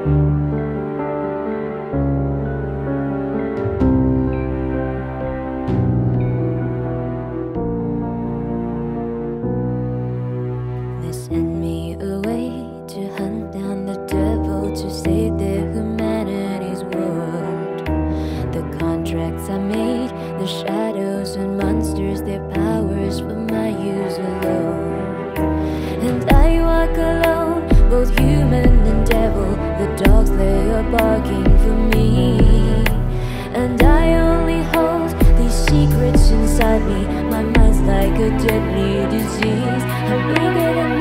They send me away to hunt down the devil, to save their humanity's world. The contracts I made, the shadows and monsters, their powers for my use alone. And I walk alone, both human and devil. The dogs, they are barking for me. And I only hold these secrets inside me. My mind's like a deadly disease. I'm bigger than